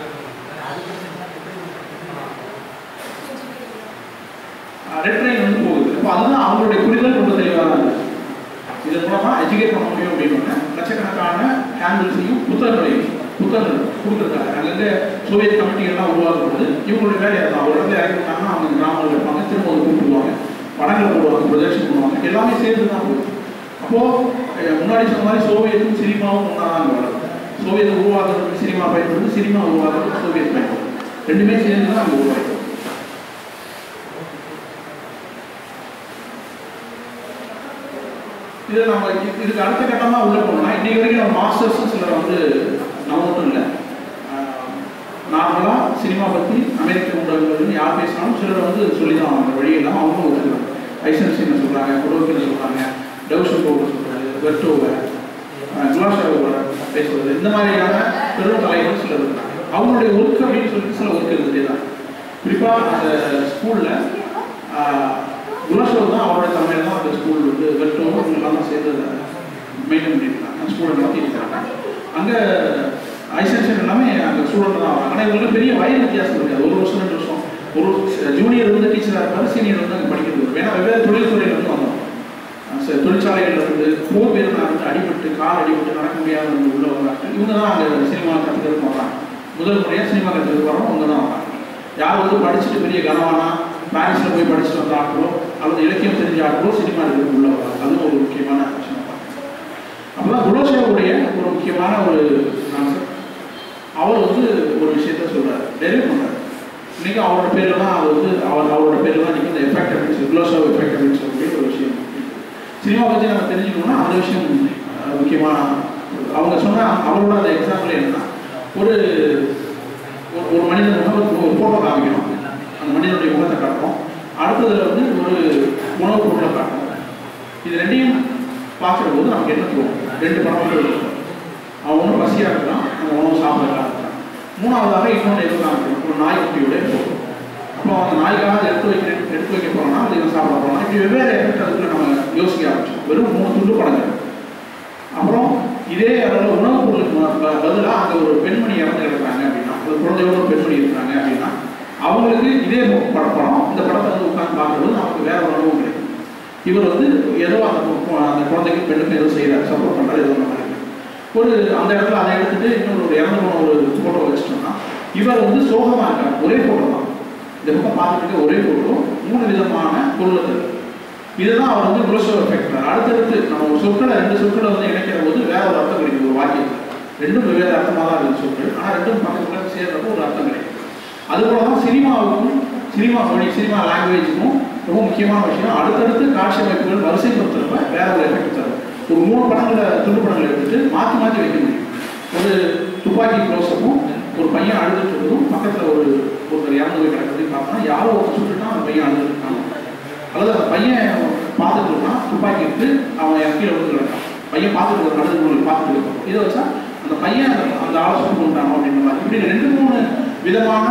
புத்தகங்கள் கொடுத்துருக்காங்க. அங்கங்கே சோவியத் கமிட்டிகள்லாம் உருவாக்கும்போது இவங்களுடைய வேலையை தான் ஒரு இடத்துல இறங்கிட்டாங்கன்னா அவங்க கிராமங்கள் இருப்பாங்க, திரும்ப வந்து கூப்பிடுவாங்க, படங்களை போடுவாங்க, ப்ரொஜெக்ஷன் பண்ணுவாங்க, எல்லாமே சேர்ந்து தான் போகுது. அப்போது முன்னாடி சொன்ன மாதிரி சோவியத்தும் சினிமாவும் ஒன்றா தான் வளரும். சோவியத்தை உருவாக்குறதுக்கு சினிமா பயன்படுது, சினிமா உருவாக்குறதுக்கு சோவியத் பயன்படுது, ரெண்டுமே சேர்ந்து தான் அங்கே உருவாக்குது. இதை நம்ம இதுக்கு அடுத்த கட்டமாக உள்ள போனோம்னா இன்னைக்கு வரைக்கும் நம்ம மாஸ்டர்ஸும் சிலர் வந்து நம்ம மட்டும் இல்லை, நார்மலாக சினிமா பற்றி அமெரிக்க ஊடகங்கள்னு யார் பேசினாலும் சிலர் வந்து சொல்லி தான் அவங்க வழியெல்லாம் அவங்களும் ஒத்துக்கிறாங்க. ஐசன்சின்னு சொல்கிறாங்க, குடோக்கின்னு சொல்கிறாங்க, டவுஷன்கோவை சொல்கிறாரு, வெர்டோவை, குலாஷாவை பேசுவது, இந்த மாதிரியான பெரும் தலைவர்கள் சிலர் இருக்காங்க. அவங்களுடைய ஒர்க் அப்படின்னு சொல்லிட்டு சில ஒர்க் இருந்துகிட்டே தான். குறிப்பாக அந்த ஸ்கூலில் குலாஷாவை தான் அவரோட தலைமையில் தான் அந்த ஸ்கூல் வந்து வெர்டோவை இவங்கெல்லாம் தான் சேர்ந்து மெயின்டைன் பண்ணியிருக்காங்க, ஸ்கூலை நடத்தியிருக்காங்க. அங்கே ஐசன்ஷன் எல்லாமே அந்த ஸ்டூடெண்ட் தான் வராங்க. ஆனால் இவங்களுக்கு பெரிய வயது வித்தியாசம் இருக்காது, ஒரு வருஷம் 2 வருஷம். ஒரு ஜூனியர் வந்து டீச்சராக இருப்பார், சீனியர் வந்து அங்கே படிக்கிறது வரும். ஏன்னா வெவ்வேறு தொழில்துறையில் வந்து வந்தோம். தொழிற்சாலைகள் இருந்து போர் பேர் வந்து அடிபட்டு கால் அடிபட்டு நடக்க முடியாத வந்து உள்ள வராங்க. இவங்க தான் அங்கே சினிமா கற்றுக்கிறதுக்கு வராங்க. முதல் முறையாக சினிமா கற்றுக்கிறதுக்கு வரோம் அவங்க தான் வராங்க. யார் வந்து படிச்சுட்டு பெரிய கனவானா பாரிஸில் போய் படிச்சுட்டு வந்த ஆட்களோ அல்லது இலக்கியம் தெரிஞ்ச ஆட்களோ சினிமா எடுக்கிறதுக்கு உள்ள வராங்க. அதுவும் ஒரு முக்கியமான விஷயம். அப்போதான் குலோஷாவுடைய ஒரு முக்கியமான ஒரு அவர் வந்து ஒரு விஷயத்த சொல்றாரு, டெலிவரி பண்றாரு. இன்னைக்கு அவரோட பேர்ல தான் அது வந்து அவரோட பேர்ல தான் இன்னைக்கு இந்த எஃபெக்ட் அப்படின்னு குலோஷாவ் எஃபெக்ட் அப்படின்னு சொல்லக்கூடிய ஒரு விஷயம். சினிமா பற்றி நம்ம தெரிஞ்சுக்கணும்னா அந்த விஷயம் முக்கியமான அவங்க சொன்ன அவரோட அந்த எக்ஸாம்பிள் என்னன்னா ஒரு ஒரு மனிதன் முகத்துக்கு ஒரு ஃபோட்டோ காமிக்கணும், அந்த மனிதனுடைய முகத்தை காட்டுறோம், அடுத்ததுல வந்து ஒரு உணவுப் பொருளை காட்டணும். இது ரெண்டையும் பார்க்குற போது நமக்கு என்ன தோணும்? 2 படங்கள் இருக்கும். அவன் ஒன்றும் பசியாக இருக்கலாம், அந்த உணவு சாப்பிடலாம் இருக்கலாம். மூணாவதாக இன்னொன்று எதுவும் இருக்கணும், ஒரு நாய்க்குட்டியோட போகும். அப்போ அந்த நாய்க்காக எடுத்து வைக்க போகிறோம்னா அது இவன் சாப்பிட போகலாம். இப்படி வெவ்வேறு எஃபெக்ட் அதுக்குள்ள நம்ம யோசிக்க ஆரம்பிச்சோம். வெறும் 3 துண்டு படங்கள். அப்புறம் இதே அளவில் உணவுப் பொருளுக்கு பதிலாக அங்கே ஒரு பெண்மணி இறந்து கிடக்குறாங்க அப்படின்னா, ஒரு குழந்தையோட ஒரு பெண்மணி இருக்கிறாங்க அப்படின்னா அவங்களுக்கு இதே படம் இந்த படத்தை வந்து உட்காந்து பார்க்கும்போது நமக்கு வேற ஒரு அனுபவம் கிடைக்கும். இவர் வந்து ஏதோ அந்த குழந்தைக்கு பெண்ணுக்கு ஏதோ செய்கிறார், சப்போர்ட் பண்ணுறாரு, ஏதோ மாதிரி ஒரு அந்த இடத்துல அதை எடுத்துட்டு இன்னொரு இறந்து போன ஒரு ஃபோட்டோ வச்சுட்டோம்னா இவர் வந்து சோகமாக இருக்கார். ஒரே ஃபோட்டோ தான், இந்த பக்கம் பார்த்துட்டு ஒரே ஃபோட்டோ 3 விதமான பொருளை தருது. இதுதான் அவர் வந்து குலோஷாவ் எஃபெக்ட். அடுத்தடுத்து நம்ம ஒரு சொற்களை 2 சொற்களை வந்து இணைக்கிற போது வேற ஒரு அர்த்தம் கிடைக்கும். ஒரு வாக்கியத்தில் 2 வெவ்வேறு அர்த்தமாக தான் இருக்குது சொற்கள், ஆனால் 2 பக்கத்தில் சேர்றப்போ ஒரு அர்த்தம் கிடைக்கும். அதுபோல தான் சினிமாவுக்கும் சினிமா மொழி சினிமா லாங்குவேஜுக்கும் ரொம்ப முக்கியமான விஷயம். அடுத்தடுத்து காட்சி அமைப்புகள் வரிசைப்படுத்துறப்ப வேற ஒரு எஃபெக்ட் தரும். ஒரு 3 படங்களை துண்டு படங்களை எடுத்துட்டு மாற்றி மாற்றி வைக்க முடியும். ஒரு துப்பாக்கி க்ளோஸப்பும் ஒரு பையன் அழுதுட்டு இருக்கதும் பக்கத்தில் ஒருத்தர் இறந்து போய் கிடக்கிறதையும் பார்த்தோம்னா யாரோ ஒருத்தர் சுட்டுட்டா அந்த பையன் அழுதுட்டு இருக்காங்க, அல்லது அந்த பையன் பார்த்துட்டு இருக்கான், துப்பாக்கி எடுத்து அவன் கீழே வந்து கிடக்கான், பையன் பார்த்துட்டு இருக்க அழுது பார்த்துட்டு இருக்கான். இதை வச்சா அந்த பையன் அந்த ஆளை சுட்டு கொண்டானோ அப்படின்ற மாதிரி இப்படி 2-3 விதமான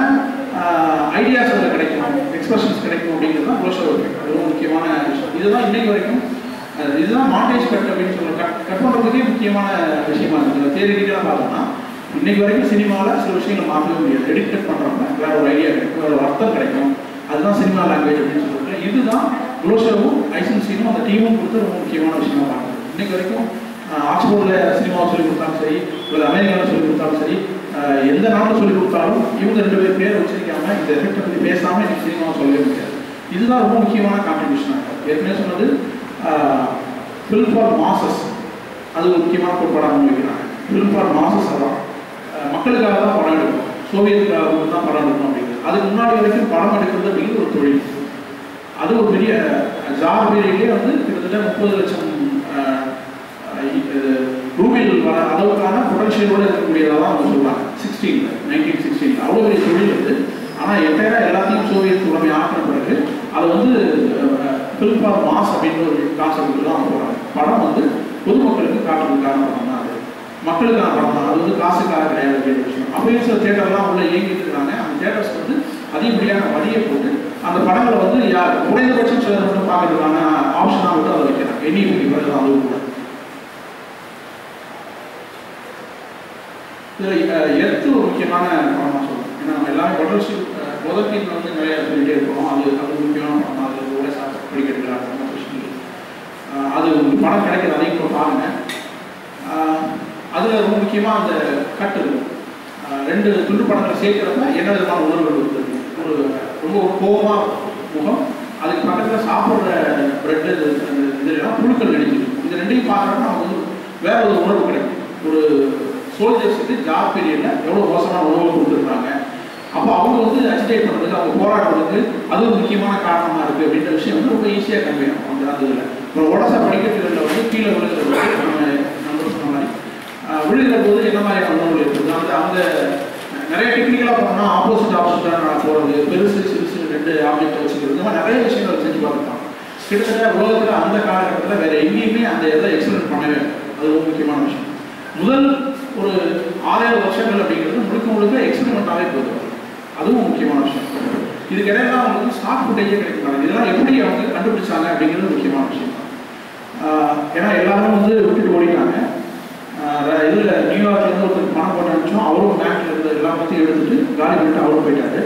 ஐடியாஸ் அதில் கிடைக்கும், எக்ஸ்பிரஷன்ஸ் கிடைக்கும் அப்படிங்கிறது தான் குலோஷாவ் எஃபெக்ட். அது ரொம்ப முக்கியமான விஷயம். இதுதான் இன்னைக்கு வரைக்கும் இதுதான் மாண்டேஜ் கட் அப்படின்னு சொல்லுவோம். கட் பண்ணுறதுக்கே முக்கியமான விஷயமா இருக்குது. தியரிட்டிக்கலாக பார்த்தோம்னா இன்னைக்கு வரைக்கும் சினிமாவில் சில விஷயங்களை மாற்றவே முடியாது. எடிட் கட் பண்ணுறப்ப வேற ஒரு ஐடியா கிடைக்கும், வேற ஒரு அர்த்தம் கிடைக்கும். அதுதான் சினிமா லாங்குவேஜ் அப்படின்னு சொல்லிட்டு இதுதான் குலோஷாவும் ஐசன்சியும் அந்த டீமும் கொடுத்து ரொம்ப முக்கியமான விஷயமா பார்க்குறது. இன்னைக்கு வரைக்கும் ஆக்ஸ்போர்டில் சினிமாவை சொல்லிக் கொடுத்தாலும் சரி, இல்லை அமெரிக்காவில் சொல்லிக் கொடுத்தாலும் சரி, எந்த நாட்டில் சொல்லிக் கொடுத்தாலும் இவங்க 2 பேர் வச்சிருக்காம இந்த எஃபெக்டை பற்றி பேசாமல் இன்னைக்கு சினிமாவை சொல்லவே முடியாது. இதுதான் ரொம்ப முக்கியமான கான்ட்ரிபியூஷனாக இருக்கும். ஏற்கனவே சொன்னது ஃபில்ம் ஃபார் மாசஸ், அது ஒரு முக்கியமான கோட்பாடாக முன்வைக்கிறாங்க. ஃபில்ம் ஃபார் மாசஸ் அதான் மக்களுக்காக தான் படம் எடுக்கணும், சோவியத்துக்காக தான் படம் எடுக்கணும் அப்படிங்கிறது. அதுக்கு முன்னாடி வரைக்கும் படம் எடுக்கிறது அப்படிங்கிறது ஒரு தொழில். அது ஒரு பெரிய ஜார் பீரியட்லேயே வந்து கிட்டத்தட்ட 30 லட்சம் ரூபில் வர அளவுக்கான பொட்டன்ஷியலோடு இருக்கக்கூடியதாக தான் அவங்க சொல்லுவாங்க. 1916 அவ்வளோ பெரிய தொழில் வந்து. ஆனால் என்டையராக எல்லாத்தையும் சோவியத் உடமை ஆக்கின பிறகு அதை வந்து ஃபில்ம் ஃபார் மாஸ் அப்படின்ற ஒரு கான்செப்ட் தான் அவங்க போகிறாங்க. படம் வந்து பொதுமக்களுக்கு காட்டுறதுக்கான படம் தான், அது மக்களுக்கான படம் தான், அது வந்து காசுக்காக கிடையாது அப்படின்ற விஷயம். அப்பயும் சில தேட்டர்லாம் உள்ள இயங்கிட்டு இருக்கிறாங்க. அந்த தேட்டர்ஸ் வந்து அதிகப்படியான வரியை போட்டு அந்த படங்களை வந்து குறைந்தபட்சம் சிலர் மட்டும் பார்க்கறதுக்கான ஆப்ஷனாக மட்டும் அதை வைக்கிறாங்க. எண்ணி பிறகு தான் அதுவும் கூட இதில் எர்த்து ஒரு முக்கியமான படமாக சொல்லணும். ஏன்னா நம்ம எல்லாமே பட்டர்ஷிப் முதற்கீட்டில் வந்து நிறைய சொல்லிகிட்டே இருக்கோம். அது முக்கியமான படம் தான். அது கூட படிக்கிறாங்க விஷயம். அது உங்களுக்கு படம் கிடைக்கிது, அதையும் கூட பாருங்கள். அதில் ரொம்ப முக்கியமாக அந்த கட் இருக்கும். ரெண்டு துண்டு படங்களை சேர்க்கிறப்ப என்ன விதமான உணர்வுகள் இருக்குது, ஒரு ரொம்ப ஒரு கோபமாக முகம், அதுக்கு பக்கத்தில் சாப்பிட்ற ப்ரெட்டு இதெல்லாம் புழுக்கள் நடிச்சிருக்கும். இது ரெண்டையும் பார்க்குறப்ப நமக்கு வந்து வேற ஒரு உணர்வு கிடைக்கும். ஒரு சோல்ஜர்ஸுக்கு ஜாப் பீரியடில் எவ்வளோ மோசமான உணவு கொடுத்துருக்காங்க, அப்போ அவங்க வந்து அஜிடேட் பண்ணுறதுக்கு, அவங்க போராடுறதுக்கு அது ஒரு முக்கியமான காரணமாக இருக்குது அப்படின்ற விஷயம் வந்து ரொம்ப ஈஸியாக கன்வேணும் அந்த இதில். இப்போ ஒடசா படிக்கட்டுகளில் வந்து கீழே விழுகிறது நம்ம சொன்ன மாதிரி விழுகிற போது என்ன மாதிரியான உணவுகள் இருக்குது, அந்த நிறைய டெக்னிக்கலாக போனோம்னா ஆப்போசிட்டாக போகிறது, பெருசு சிறுசு ரெண்டு ஆப்ஜெக்டை வச்சுக்கிறது, இந்த மாதிரி நிறைய விஷயங்கள் செஞ்சு பார்த்துருக்காங்க. கிட்டத்தட்ட உலகத்தில் அந்த காலகட்டத்தில் வேறு எங்கேயுமே அந்த இதை எக்ஸ்பிளைன் பண்ணவே அது ரொம்ப முக்கியமான விஷயம். முதல் ஒரு 6-7 வருஷங்கள் அப்படிங்கிறது முழுக்க எக்ஸ்பெரிமெண்ட்டாகவே போகுது, அதுவும் முக்கியமான விஷயம். இதுக்கு இடையில அவங்களுக்கு ஸ்டாக் ஃபுட்டேஜே கிடைக்கிறாங்க. இதெல்லாம் எப்படி அவங்க கண்டுபிடிச்சாங்க அப்படிங்கிறது முக்கியமான விஷயம் தான். ஏன்னா எல்லாரும் வந்து விட்டுட்டு ஓடிட்டாங்க. இதில் நியூயார்க்லேருந்து ஒருத்தருக்கு பணம் போட்டு அனுப்பிச்சோம், அவரும் பேங்க்ல இருந்து எல்லா பற்றியும் எடுத்துட்டு காலி பண்ணிட்டு அவரும் போயிட்டாரு.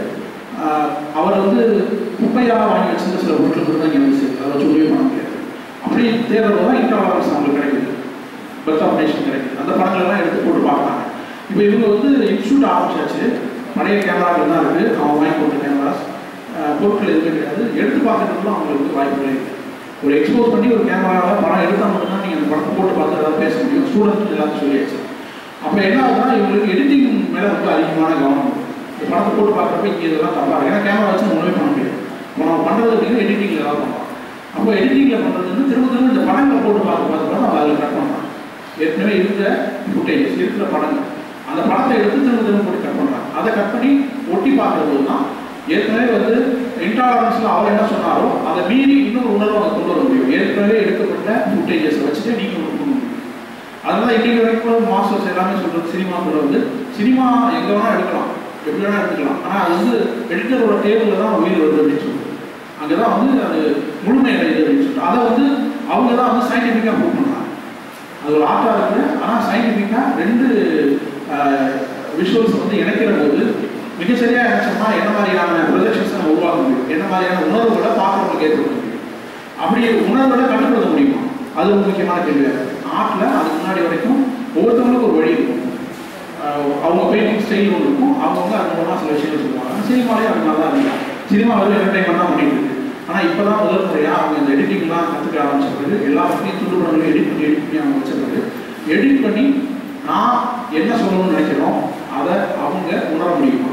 அவர் வந்து குப்பையாக வாங்கி வச்சிருந்த சில பொருட்கள் தான் இங்கே வந்து அதை வச்சு உதவி பண்ண முடியாது. அப்படி தேர்தல் தான் இன்டர்வாலன்ஸ் அவங்களுக்கு கிடைக்குது, பர்த் ஆஃப் நேஷன் கிடைக்குது. அந்த படங்களெல்லாம் எடுத்து போட்டு பார்க்குறாங்க. இப்போ இவங்க வந்து இன்ஸ்டியூட் ஆரம்பிச்சாச்சு, பழைய கேமராக்கள் தான் இருக்குது, அவங்க வாங்கி போட்ட கேமராஸ், பொருட்கள் எதுவும் கிடையாது, எடுத்து பார்க்கறதுக்குலாம் அவங்களுக்கு வாய்ப்புகளே இருக்குது. ஒரு எக்ஸ்போஸ் பண்ணி ஒரு கேமராவில் படம் எடுத்தால் மட்டும்தான் நீங்கள் அந்த படத்தை போட்டு பார்த்து ஏதாவது பேச முடியும். ஸ்டூடெண்ட்ஸ் எல்லாத்தையும் சொல்லியாச்சு. அப்போ என்ன ஆகுதுன்னா இவங்களுக்கு எடிட்டிங் மேலே ரொம்ப அதிகமான கவனம். இந்த படத்தை போட்டு பார்க்குறப்ப இங்கே இதெல்லாம் தப்பாக இருக்குது, ஏன்னா கேமரா வச்சு ஒன்றுமே பண்ண முடியாது. இப்போ நம்ம பண்ணுறது அப்படின்னா எடிட்டிங்கில் ஏதாவது பண்ணலாம். அப்போ எடிட்டிங்கில் பண்ணுறது வந்து திரும்ப இந்த படங்களை போட்டு பார்த்து நம்ம அதில் கட் பண்ணலாம். ஏற்கனவே இருக்கிற ஃபுட்டேஜஸ், இருக்கிற படங்கள், அந்த படத்தை எடுத்து திரும்ப போட்டு கட் பண்ணுறாங்க. அதை கட் பண்ணி ஒட்டி பார்க்குற போது தான் ஏற்கனவே வந்து இன்டாலரன்ஸில் அவர் என்ன சொன்னாரோ அதை மீறி இன்னொரு உணர்வு அவங்க கொண்டு வர முடியும். ஏற்கனவே எடுக்கப்பட்ட ஃபுட்டேஜஸை வச்சுட்டு நீங்கள் கொண்டு வர முடியும். அதனால இன்றைக்கு வரைக்கும் மாஸ்டர்ஸ் எல்லாமே சொல்கிறது, சினிமாக்குள்ள வந்து சினிமா எங்கே வேணால் எடுக்கலாம், எப்படி வேணால் எடுத்துக்கலாம், ஆனால் அது வந்து எடிட்டரோட டேபிளில் தான் உயிர் வருது அப்படின்னு சொல்லுது. அங்கே தான் வந்து அது முழுமை அடையுது அப்படின்னு சொல்லிட்டு அதை வந்து அவங்க தான் வந்து சயின்டிஃபிக்காக ப்ரூவ் பண்ணுறாங்க. அது ஒரு ஆர்ட்டாக இருக்குது, ஆனால் சயின்டிஃபிக்காக ரெண்டு விஷுவல்ஸ் வந்து இணைக்கிற போது மிகச்சரியாக நினச்சோம்னா என்ன மாதிரியான ப்ரொஜெக்ஷன்ஸை நம்ம உருவாக்க முடியும், என்ன மாதிரியான உணர்வுகளை பார்க்குறவங்களுக்கு ஏற்படுத்த முடியும், அப்படி உணர்வுகளை கட்டுப்படுத்த முடியுமா, அது ஒரு முக்கியமான கேள்வியாக இருக்குது. ஆர்ட்டில் அதுக்கு முன்னாடி வரைக்கும் ஒவ்வொருத்தவங்களுக்கும் ஒரு வழி இருக்கும், அவங்க பெயிண்டிங் ஸ்டைல் ஒன்று இருக்கும், அவங்க வந்து அது மூலமாக சில விஷயங்கள் சொல்லுவாங்க. சினிமாலேயே அது மாதிரி தான் இருந்தாங்க. சினிமா வந்து என்டர்டைன்மெண்ட் தான் பண்ணிட்டு இருக்கு. ஆனால் இப்போ தான் முதல் முறையாக அவங்க இந்த எடிட்டிங்லாம் கற்றுக்க ஆரம்பிச்ச பிறகு எல்லாத்தையும் துண்டு படங்களையும் எடிட் பண்ணி அவங்க வச்ச பிறகு எடிட் பண்ணி நான் என்ன சொல்லணும்னு நினைக்கிறோம் அதை அவங்க உணர முடியுமா.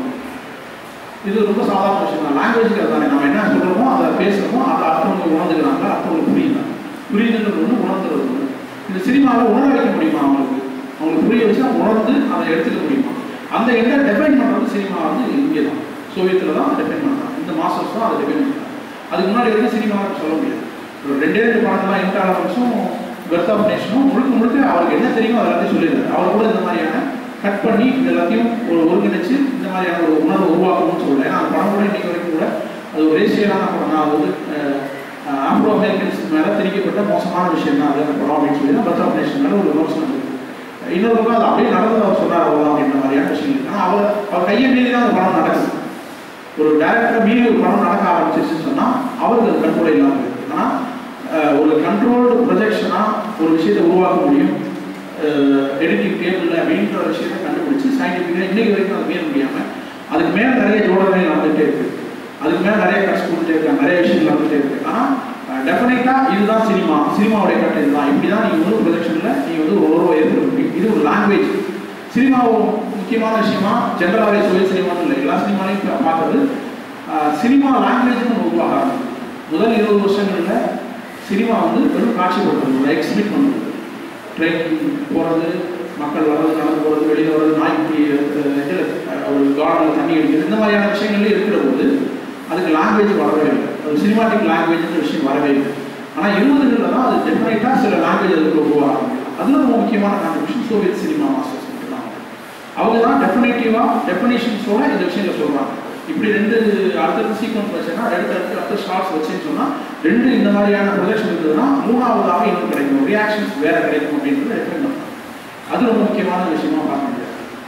இது ரொம்ப சாதாரண விஷயம் தான். லாங்குவேஜுக்கு அதுதானே, நம்ம என்ன சொல்கிறோமோ அதை பேசுகிறோமோ அதை அடுத்தவங்க உணர்ந்துக்கிறாங்க, அடுத்தவங்களுக்கு புரியுதுன்றது ஒன்று, உணர்ந்துறது ஒன்று. இந்த சினிமாவில் உணர வைக்க முடியுமா, அவங்களுக்கு புரிய வச்சு அவங்க உணர்ந்து அதை எடுத்துக்க முடியுமா. அந்த எண்டை டெஃபைன் பண்ணுறது சினிமா வந்து இங்கே தான், சோவியத்தில் தான் டெஃபைன் பண்ணுறாங்க. இந்த மாஸ்டர்ஸ் தான் அதை டெஃபைன் பண்ணுறாங்க. அதுக்கு முன்னாடி வரைக்கும் சினிமாவுக்கு சொல்ல முடியாது. ஒரு 2 படங்கள்லாம் இன்டாலரன்ஸும் பர்த் ஆஃப் நேஷனும் முழுக்க அவருக்கு என்ன தெரியுமோ அதை எல்லாத்தையும் சொல்லிடுறாரு. அவர் கூட இந்த மாதிரியான கட் பண்ணி இது எல்லாத்தையும் ஒருங்கிணைச்சு இந்த மாதிரியான ஒரு உணர்வை உருவாக்கணும்னு சொல்கிறேன். ஏன்னா அந்த படம் கூட இன்றைக்கு வரைக்கும் கூட அது ஒரு ரேசியலான படம் தான். அது வந்து ஆப்ரோ அமெரிக்கன்ஸ் மேலே திணிக்கப்பட்ட மோசமான விஷயம் தான் அது அந்த படம் அப்படின்னு சொல்லி தான் பர்த் ஆஃப் நேஷன் மேலே ஒரு விமர்சனம் இருக்குது. இன்னொரு பக்கம் அது அப்படியே நடந்து அவர் சொன்னார் அவ்வளோ அப்படின்ற மாதிரியான விஷயம் இருக்குது. ஆனால் அவர் கையை மீறி தான் அந்த படம் நடக்குது. ஒரு டைரக்டரை மீறி ஒரு படம் நடக்க ஆரம்பிச்சிருச்சுன்னு சொன்னால் அவருக்கு அது கண்ட்ரோல் இல்லாமல் இருக்குது. ஆனால் ஒரு கண்ட்ரோல்டு ப்ரொஜெக்ஷனாக ஒரு விஷயத்தை உருவாக்க முடியும் எடிட்டிங் டேபிளில் அப்படின்ற விஷயத்தை கண்டுபிடிச்சி சயின்டிஃபிக்காக இன்றைக்கு வரைக்கும் அதை மீற முடியாமல் அதுக்கு மேலே நிறைய ஜோடனை நடந்துகிட்டே இருக்குது, அதுக்கு மேலே நிறைய கட்ஸ் கொடுத்துட்டே இருக்காங்க, நிறைய விஷயங்கள் நடந்துகிட்டே இருக்குது. ஆனால் டெஃபினட்டாக இதுதான் சினிமாவுடைய கட்டு இதுதான், இப்படி தான் நீங்கள் வந்து ப்ரொஜெக்ஷனில் நீங்கள் வந்து ஒரு உறவை ஏற்படுத்த முடியும். இது ஒரு லாங்குவேஜ். சினிமா முக்கியமான விஷயமா ஜென்ரலாகவே சுய சினிமான்னு இல்லை, எல்லா சினிமாலையும் பார்க்குறது சினிமா லாங்குவேஜ்னு ஒன்று உருவாக ஆரம்பிச்சு. முதல் 20 வருஷங்களில் சினிமா வந்து வெறும் காட்சிப்படுத்துறது, ஒரு எக்ஸிபிட் பண்ணுறது, ட்ரெயின் போகிறது, மக்கள் வர்றது, நடந்து போகிறது, வெளியில் வர்றது, நாய்க்கு இதில் ஒரு கார்டனில் தண்ணி அடிக்கிறது, இந்த மாதிரியான விஷயங்கள்லேயே இருக்கிற போது அதுக்கு லாங்குவேஜ் வரவே இல்லை, ஒரு சினிமாட்டிக் லாங்குவேஜ்ன்ற விஷயம் வரவே இல்லை. ஆனால் 20களில் தான் அது டெஃபினட்டாக சில லாங்குவேஜ் அதுக்கு உருவாக ஆரம்பிக்கும். அதில் ரொம்ப முக்கியமான கான்ட்ரிபியூஷன் சோவியத் சினிமா மாஸ்டர்ஸ் மட்டும்தான். அவங்க தான் டெஃபினேஷன்ஸோட இந்த விஷயங்களை சொல்கிறாங்க. இப்படி 2 அடுத்தடுத்து சீக்வன்ஸ் வச்சுன்னா அடுத்த ஷார்ட்ஸ் வச்சுன்னு சொன்னால் 2 இந்த மாதிரியான ப்ரொஜெக்ஷன் இருந்ததுன்னா 3ஆவதாக இன்னும் கிடைக்கும், ரியாக்ஷன்ஸ் வேறு கிடைக்கும் அப்படின்றத ரெஃபர் பண்ணுறாங்க. அது ரொம்ப முக்கியமான விஷயமா பார்க்க முடியாது.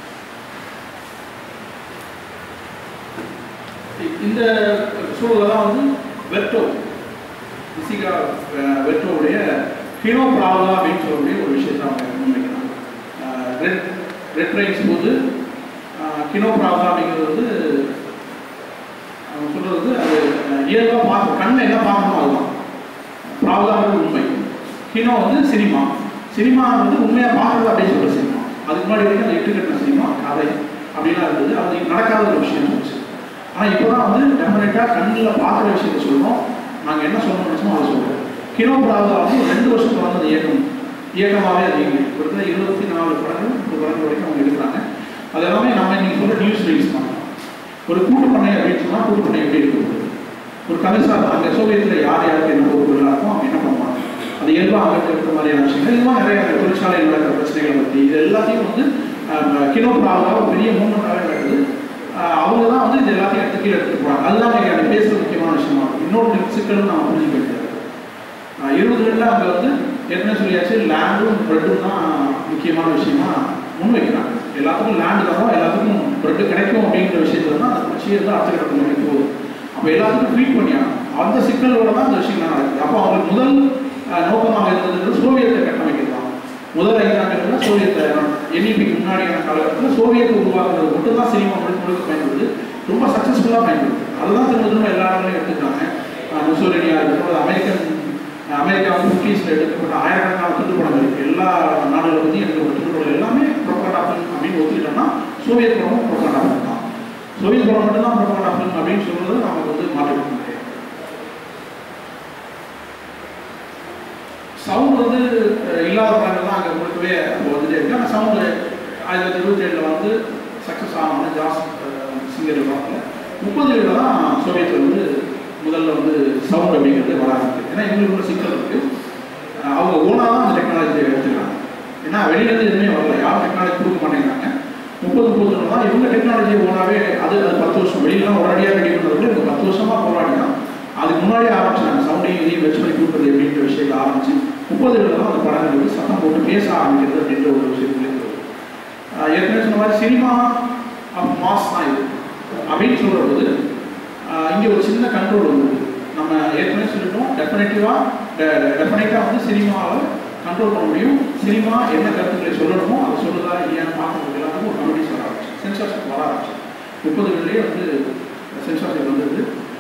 இந்த சூழலில் தான் வந்து வெர்டோ, இசிகா வெர்டோவுடைய ஹீனோ ப்ராவலா அப்படின்னு சொல்லக்கூடிய ஒரு விஷயத்தை அவங்க முன்வைக்கிறாங்க. ரெட் ரைன்ஸ் போது கினோ ப்ராப்ளம் அப்படிங்கிறது வந்து சொல்கிறது வந்து அது இயல்பாக பார்க்க கண்ணில் என்ன பார்க்கணும் அதுதான் ப்ராப்ளம் உண்மை. கினோ வந்து சினிமா வந்து உண்மையாக பார்க்குறது அப்படின்னு சொல்கிற சினிமா. அதுக்கு முன்னாடி வரைக்கும் அந்த இட்டுக்கட்டின சினிமா கதை அப்படிலாம் இருந்தது. அது நடக்காத ஒரு விஷயம் இருந்துச்சு. ஆனால் இப்போ தான் வந்து டெஃபினட்டாக கண்ணில் பார்க்குற விஷயத்த சொல்கிறோம். நாங்கள் என்ன சொல்லணும்னு நினச்சோமோ அதை சொல்கிறோம். கினோ ப்ராப்ளம் வந்து 2 வருஷம் வந்து இயக்கமாகவே அது கிட்டத்தட்ட 24 படங்கள் 30 படங்கள் வரைக்கும் அவங்க எடுக்கிறாங்க. அது எல்லாமே நம்ம இன்னைக்கு சொல்கிற நியூஸ் ரீல்ஸ் பண்ணலாம். ஒரு கூட்டுப்பண்ணை அப்படின்னு சொன்னால் கூட்டுப்பண்ணை எப்படி இருக்குது, ஒரு கமிஷனர் அங்கே சோவியத்தில் யார் யாருக்கு என்ன பொறுப்புகளாக இருக்கும் அவங்க என்ன பண்ணுவாங்க, அது இயல்பாக அங்கே இருக்கிற மாதிரியான விஷயங்கள் இதுமாதிரி நிறைய தொழிற்சாலையில் நடக்கிற பிரச்சனைகளை பற்றி இது எல்லாத்தையும் வந்து கினோ ப்ராப்ளமாக ஒரு பெரிய மூமெண்ட்டாகவே நடக்குது. அவங்க தான் வந்து இது எல்லாத்தையும் எடுத்துகிட்டு போகிறாங்க. அதுதான் எனக்கு பேசுகிற முக்கியமான விஷயமா இருக்கும். இன்னொரு சிக்கலும் நான் புரிஞ்சுக்க வேண்டியது 20 அங்கே வந்து ஏற்கனவே சொல்லியாச்சு லேண்டும் பிரெட்டும் தான் முக்கியமான விஷயமா முன்வைக்கிறாங்க. எல்லாத்துக்கும் லேண்டு தரோம், எல்லாத்துக்கும் பிரெட்டு கிடைக்கும் அப்படிங்கிற விஷயத்துல தான் அந்த பிரச்சனையை வந்து அடுத்த கட்டத்தில் நோக்கி போகுது. அப்போ எல்லாத்துக்கும் ட்வீட் பண்ணியாங்க. அந்த சிக்கலோட தான் அந்த விஷயம் நடக்குது. அப்போ அவங்களுக்கு முதல் நோக்கமாக இருந்தது சோவியத்தை கட்டமைக்கிறது தான். முதல் 5 ஆண்டுகளில் சோவியத்தை என்இபிக்கு முன்னாடியான காலகட்டத்தில் சோவியத்தை உருவாக்குறது மட்டும் தான் சினிமா முழுக்க பயன்படுது. ரொம்ப சக்ஸஸ்ஃபுல்லாக பயன்படுது. அதுதான் திரும்ப எல்லா இடங்களையும் எடுத்துக்கிறாங்க. முசோலினியா இருக்கட்டும், அமெரிக்கா வந்து 50s எடுக்கப்பட்ட ஆயிரக்கணக்கான துண்டுப்படங்கள் இருக்குது. எல்லா நாடுகளை பற்றி எடுக்கப்பட்ட துண்டுப்படங்கள் எல்லாமே ப்ரொபகண்டா ஃபிலிம் அப்படின்னு ஒத்துக்கிட்டோம்னா சோவியத் படமும் ப்ரொபகண்டா ஃபிலிம் தான். சோவியத் படம் மட்டும்தான் ப்ரொபகண்டா ஃபிலிம் அப்படின்னு சொல்றது நமக்கு வந்து மாற்றிக்க முடியாது. சவுண்ட் வந்து இல்லாத படங்கள் தான் அங்கே முழுக்கவே வந்துட்டே இருக்கு. ஆனால் சவுண்டு 1927 வந்து சக்ஸஸ் ஆன ஜாஸ் சிங்கர் படத்தில் 30களில் தான் சோவியத்தில் வந்து முதல்ல வந்து சவுண்ட் அப்படிங்கிறது வர ஆரம்பிக்குது. ஏன்னா இவங்களுக்கு ஒரு சிக்கல் இருக்குது. அவங்க ஓனாக தான் அந்த டெக்னாலஜியை எடுத்துக்கிறாங்க. ஏன்னா வெளியிலேருந்து எதுவுமே வரல, யாரும் டெக்னாலஜி கொடுக்க மாட்டேங்கிறாங்க. 30 தான் இவங்க டெக்னாலஜியை ஓனாகவே அது 10 வருஷம் வெளியிலாம் உடனடியாக ரெடி பண்ணுறது இவங்க 10 வருஷமாக போராடினா அதுக்கு முன்னாடியே ஆரம்பிச்சாங்க. சவுண்டையும் இதையும் வச்சு பண்ணி கொடுக்குறது அப்படின்ற விஷயத்தை ஆரம்பிச்சு 30களில் தான் அந்த படங்கள் வந்து சத்தம் போட்டு பேச ஆரம்பிக்கிறது அப்படின்ற ஒரு விஷயத்துல இருக்குது. ஏற்கனவே சொன்ன மாதிரி சினிமா ஆஃப் மாஸ் தான் இது அப்படின்னு சொல்கிற போது இங்கே ஒரு சின்ன கண்ட்ரோல் வந்து நம்ம ஏற்கனவே சொல்லிட்டோம். டெஃபினட்டாக வந்து சினிமாவில் கண்ட்ரோல் பண்ண முடியும். சினிமா என்ன கருத்துக்களை சொல்லணுமோ அதை சொல்லுதா இல்லையான்னு பார்க்கறது எல்லாத்துக்கும் ஒரு கமிட்டிஸ் வர ஆரம்பிச்சு, சென்சார்ஷிப் வர ஆரம்பிச்சு. 30களிலேயே வந்து சென்சார்ஷிப் வந்தது.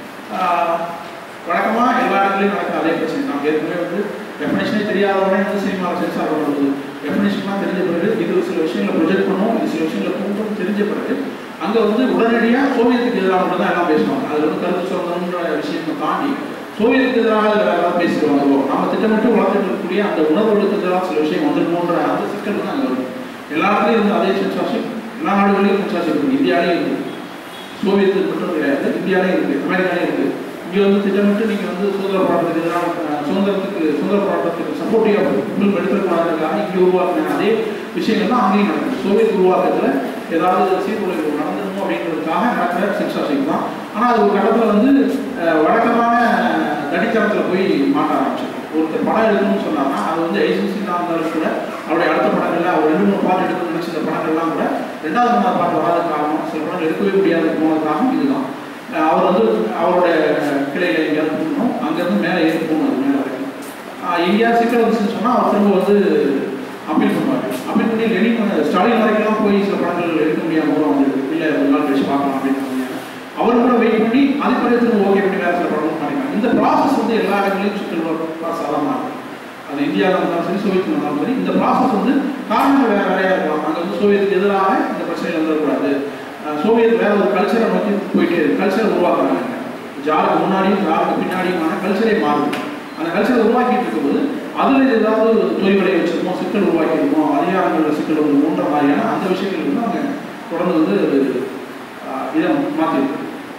வழக்கமாக எல்லா இடத்துலையும் நடக்கிற அதே பிரச்சனை. நம்ம ஏற்கனவே வந்து டெஃபினேஷனே தெரியாதவனே வந்து சினிமாவில் சென்சார் பண்ணுறது, டெஃபினேஷன்லாம் தெரிஞ்ச பிறகு இது சில விஷயங்களை ப்ரொஜெக்ட் பண்ணும், இது சில விஷயங்களை தூண்டும் தெரிஞ்ச பிறகு அங்கே வந்து உடனடியாக சோவியத்துக்கு எதிராக மட்டும் தான் எல்லாம் பேசுவாங்க. அது வந்து கருத்து சுதந்திரம்ன்ற விஷயத்தை தாண்டி சோவியத்துக்கு எதிராக வேறு பேசிடுவாங்க. நம்ம திட்டமிட்டு வளர்த்துட்டு இருக்கக்கூடிய அந்த உணர்வுகளுக்கு எதிராக சில விஷயம் வந்துடுமோன்ற அந்த சிக்கல் தான் அங்கே வரும். எல்லா இடத்துலையும் இருந்து அதே சென்சார்ஷிப், எல்லா நாடுகளையும் சென்சார்ஷிப் இருக்குது. இந்தியாவிலேயும் இருக்குது, சோவியத்துக்கு மட்டும் கிடையாது, இந்தியாவிலேயும் இருக்குது, அமெரிக்காலேயும் இருக்குது. இங்கே வந்து திட்டமிட்டு நீங்கள் வந்து சுதந்திர போராட்டத்துக்கு எதிராக சுதந்திர போராட்டத்துக்கு சப்போர்ட்டிவ் ஃபிலிம் எடுத்துக்கூடாதுக்காக இங்கே உருவாக்குன அதே விஷயங்கள் தான் அங்கேயும் நடக்குது. சோவியத் உருவாக்கத்தில் ஏதாவது சீர்குலைகள் நடந்துடணும் அப்படிங்கிறதுக்காக நடக்கிற சென்சார்ஷிப் தான். ஆனால் அது ஒரு கட்டத்தில் வந்து வழக்கமான தடித்தரத்தில் போய் மாட்ட ஆரம்பிச்சிருக்கும். ஒருத்தர் படம் எடுக்கணும்னு சொன்னாங்கன்னா அது வந்து ஐசிசிலாம் இருந்தாலும் கூட அவருடைய அடுத்த படங்கள்ல அவர் 2-3 பாட்டு எடுக்கணும்னு நினச்ச படங்கள்லாம் கூட 2வது 3வது பாட்டு வராத காரணம், சில படங்கள் எடுக்கவே முடியாது போனது காரணம் இதுதான். அவர் வந்து அவருடைய கிளையில் எங்கேயாவது போகணும், அங்கேருந்து மேலே ஏறி போகணும், அது மேலே வரைக்கும். எங்கேயாவது சிக்கல் வந்துச்சுன்னு சொன்னால் அவர் திரும்ப வந்து அப்பீல் பண்ணுவார். அப்பீல் பண்ணி ஸ்டாலின் வரைக்கும்லாம் போய் சில படங்கள் எடுக்க முடியாமல் கூட வந்து இல்லை ஒரு நாள் கழிச்சு பார்க்கலாம் அப்படின்னு சொன்னாங்க. அவர் கூட வெயிட் பண்ணி அது பிறகு திரும்ப ஓகே பண்ணி வேறு சில படங்களும் பண்ணிக்கலாம். இந்த ப்ராசஸ் வந்து எல்லா இடங்களையும் சிக்கல் சாதாரணமாக இருக்கும். அது இந்தியாவில் இருந்தாலும் சரி, சோவியத்தில் இருந்தாலும் சரி, இந்த ப்ராசஸ் வந்து காரணங்கள் வேறையாக இருக்கலாம். அங்கே வந்து சோவியத்துக்கு எதிராக இந்த பிரச்சனைகள் வந்துடக்கூடாது. சோவியத் வேற ஒரு கல்ச்சரை நோக்கி போயிட்டே இருக்கு. கல்ச்சரை உருவாக்குறாங்க. ஜாருக்கு முன்னாடியும் ஜாருக்கு பின்னாடியுமான கல்ச்சரே மாறுது. அந்த கல்ச்சரை உருவாக்கிட்டு இருக்கும்போது அதில் ஏதாவது தொய்வடைய வச்சிருக்கோம், சிக்கல் உருவாக்கியிருக்கோம், அதிகாரங்களில் சிக்கல் வந்துருமோன்ற மாதிரியான அந்த விஷயங்கள் வந்து அவங்க தொடர்ந்து வந்து இதை மாற்றிருக்கு.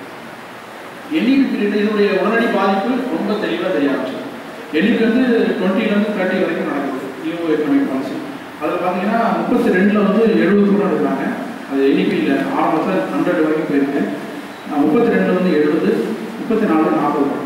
என்இபி பீரியட் இதனுடைய உடனடி பாதிப்பு ரொம்ப தெளிவாக தெரிய ஆரம்பிச்சு. என்இபி வந்து 20லேருந்து 30 வரைக்கும் நடக்குது. நியூ எக்கனாமிக் பாலிசி அதில் பார்த்தீங்கன்னா 32ல் வந்து 70 கூட இருக்கிறாங்க. அது என்இபியில் ஆரம்பத்தில் 100 வரைக்கும் போயிருக்கு. 32ல் வந்து 70, 34 40.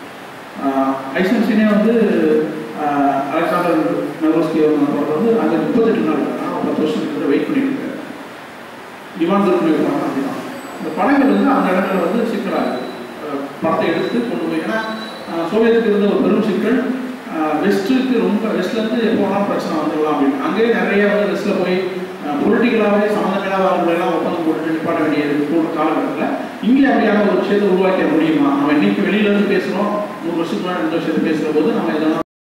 ஐசன்சினே வந்து அலெக்சாண்டர் நெவரோஸ்கி அவர் வந்து அங்கே 38 நாள் இருக்காங்க. 10 வருஷம் கிட்ட வெயிட் பண்ணிட்டு இருக்காரு. இவான் துருக்குமே படம் அப்படிதான். இந்த படங்கள் வந்து அந்த இடத்துல வந்து சிக்கலாகுது. படத்தை எடுத்து கொண்டு போய், ஏன்னா சோவியத்துக்கு இருந்த ஒரு பெரும் சிக்கல் வெஸ்ட்டுக்கு ரொம்ப வெஸ்ட்லேருந்து எப்போ வேணாலும் பிரச்சனை வந்துடலாம் அப்படின்னு. அங்கேயே நிறைய வந்து வெஸ்ட்டில் போய் பொலிட்டிக்கலாகவே சம்மந்தமில்லாதவங்களெல்லாம் ஒப்பந்தம் போட்டு நிப்பாட்ட வேண்டிய காலகட்டத்தில் இங்கே அப்படியான ஒரு விஷயத்தை உருவாக்க முடியுமா? நம்ம இன்னைக்கு வெளியிலேருந்து பேசுகிறோம், 100 வருஷத்துக்கு முன்னாடி 2 வருஷத்துக்கு பேசுகிற போது நம்ம இதெல்லாம்